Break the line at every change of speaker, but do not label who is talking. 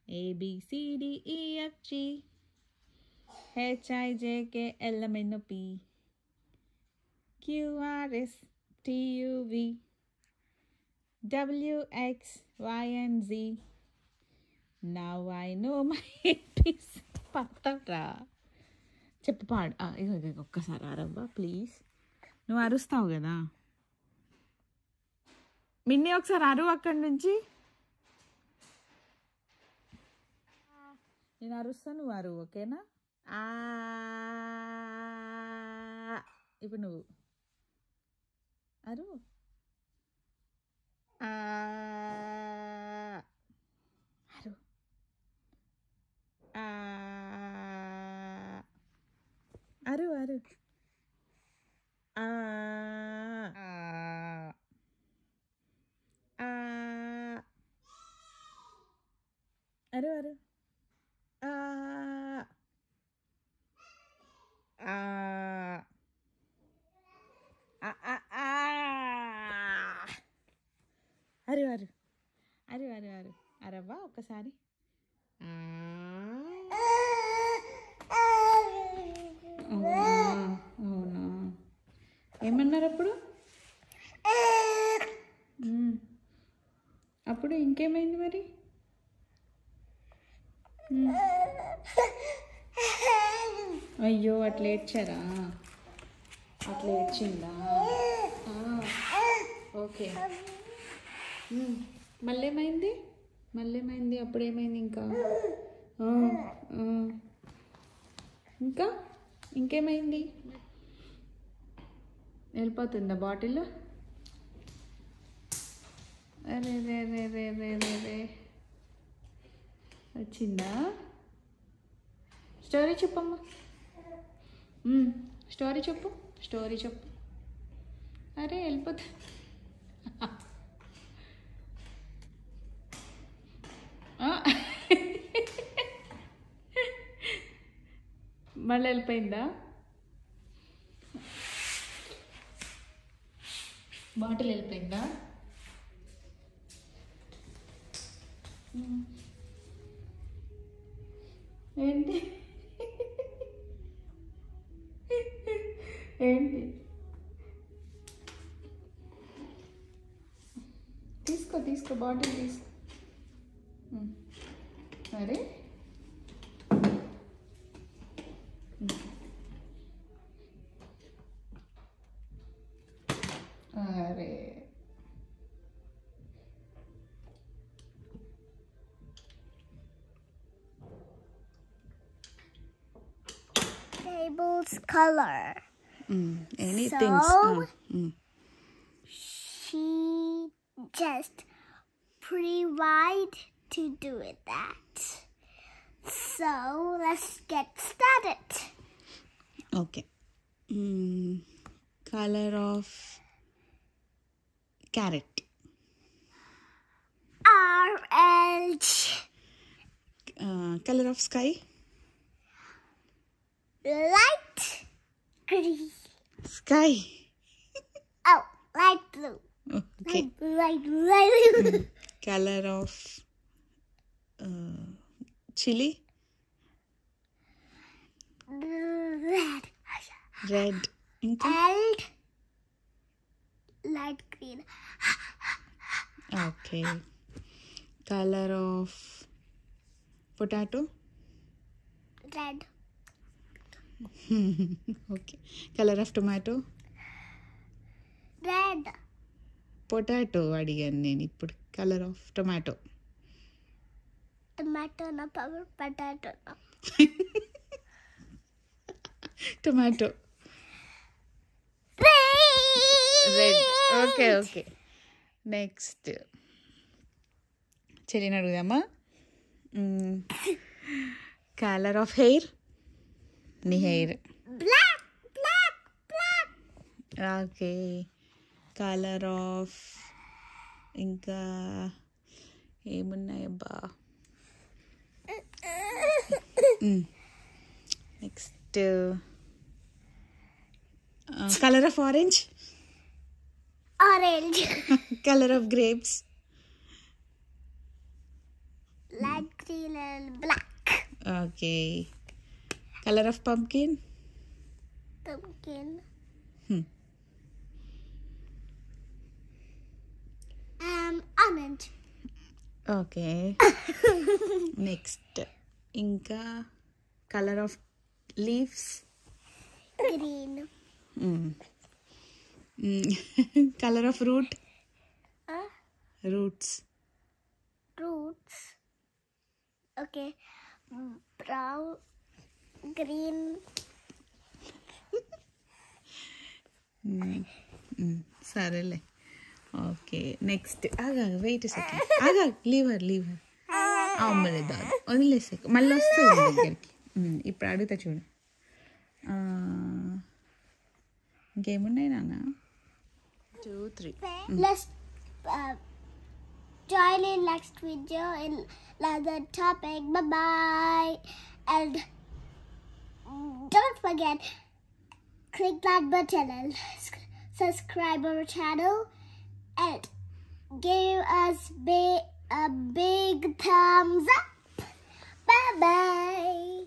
ABCDEFG HIJKLMNOP QRSTUV WXYZ. Now I know my ABCs. పట్టరా చెప్పు పాడు. ఒక్కసారి అరవ్వా ప్లీజ్. నువ్వు అరుస్తావు కదా. మిన్నీ ఒకసారి అరువు అక్కడి నుంచి. నేను అరుస్తా, నువ్వు అరువు, ఓకేనా? ఇప్పుడు నువ్వు అరువు. అరువు. అరువు అరువు. అరువు అరువు. అరు అరు అరు అరు అరు అరవ్వా ఒక్కసారి. అవునా, ఏమన్నారు అప్పుడు? అప్పుడు ఇంకేమైంది మరి? అయ్యో అట్లా ఏడ్చారా? అట్లా ఏడ్చిందా? ఓకే. మళ్ళీ ఏమైంది? అప్పుడేమైంది? ఇంకా ఇంకేమైంది? వెళ్ళిపోతుందా బాటిల్? అరే రే రే రే రే రే రే వచ్చిందా? స్టోరీ చెప్పమ్మా. స్టోరీ చెప్పు. అరే వెళ్ళిపోతా. మళ్ళీ వెళ్ళిపోయిందా? బాటిల్ వెళ్ళిపోయిందా? ఏంటి తీసుకో బాటిల్ తీసుకో. అరే అరే
Table's color.
Anything.
She just pretty wide to do it that. So let's get started.
Okay. Color of carrot.
Orange.
Color of sky.
Light green.
Sky.
Oh, light blue.
Okay.
Light.
Color of chili. Red.
And light green.
Okay. Color of potato.
Red.
Okay. Color of tomato.
Red.
Potato అడిగాను నేను ఇప్పుడు. Colour of tomato.
Tomato, potato.
Tomato. Red. Okay. Next చెల్లిని అడుగుదామా? Colour of hair. నీ hair.
Black.
Okay. Colour of ఇంకా ఏమున్నాయబ్బా? Next colour of orange.
Orange.
Colour of grapes.
Light Red, green, and black.
Okay. Color of pumpkin?
Pumpkin. Orange.
Okay. Next. Inka color of leaves?
Green.
Color of root?
Uh,
Roots.
Roots. Okay. Brown. Green.
సరేలే. Okay next ఆగా wait second ఆగా లీవర్ అమ్మలే దాదు వదిలేసే మళ్ళీ వస్తుంది దగ్గరికి. ఇప్పుడు అడుగుతా చూడు. ఇంకేమున్నాయి నాన్న? 2, 3.
Let's join in next video in another topic. Bye bye. And don't forget, click that button and subscribe our channel and give us a big thumbs up. Bye bye.